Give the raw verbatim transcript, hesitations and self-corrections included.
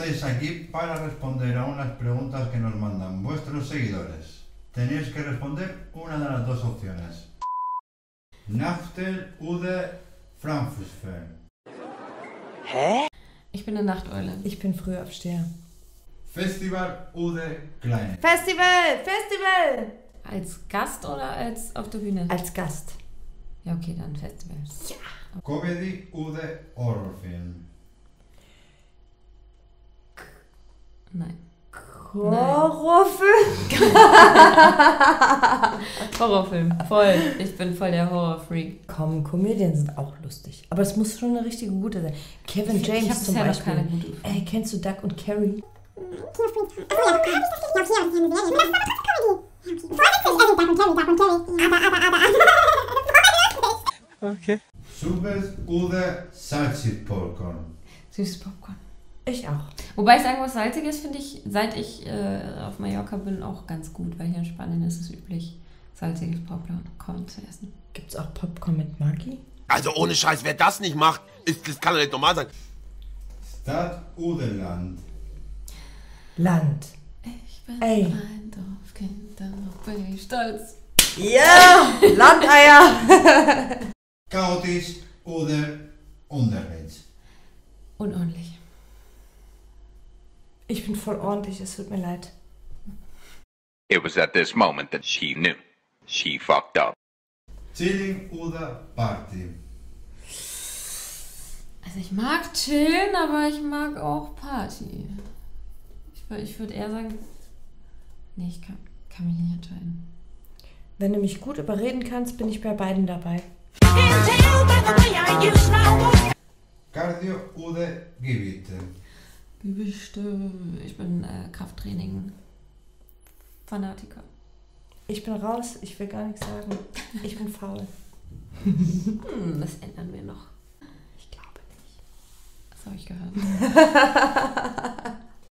estáis aquí para responder a unas preguntas que nos mandan vuestros seguidores. Tenéis que responder una de las dos opciones. Nachtel oder Frankfurt. Hä? Ich bin eine Nachteule. Ich bin Frühaufsteher. Festival oder Kleine? Festival! Festival! Als Gast oder als auf der Bühne? Als Gast. Ja, okay, dann Festival. Ja. Comedy oder Horrorfilm? Nein. Horrorfilm? Horrorfilm, voll. Ich bin voll der Horrorfreak. Komm, Komödien sind auch lustig. Aber es muss schon eine richtige gute sein. Kevin Ich- James ich hab zum bisher noch Beispiel. keine gute gefunden. Ey, kennst du Doug und Carrie? Okay. Subes oder salzig Popcorn? Süßes Popcorn. Ich auch. Wobei ich sagen muss, salziges finde ich, seit ich äh, auf Mallorca bin, auch ganz gut, weil hier in Spanien ist es üblich, salziges Popcorn zu essen. Gibt's auch Popcorn mit Maggi? Also ohne Scheiß, wer das nicht macht, ist, das kann doch nicht normal sein. Stadt oder Land? Land. Ich bin Ey. ein Dorfkind, darauf bin ich stolz. Ja! Landeier! Chaotisch oder Unterricht? Unordentlich. Ich bin voll ordentlich, es tut mir leid. It was at this moment that she knew. She fucked up. Chilling oder Party? Also ich mag chillen, aber ich mag auch Party. Ich, wür- ich würde eher sagen, nee, ich kann, kann mich nicht entscheiden. Wenn du mich gut überreden kannst, bin ich bei beiden dabei. Cardio oder Gewichte? Gewichte. Ich bin äh, Krafttraining-Fanatiker. Ich bin raus, ich will gar nichts sagen. Ich bin faul. Hm, das ändern wir noch. Ich glaube nicht. Das habe ich gehört.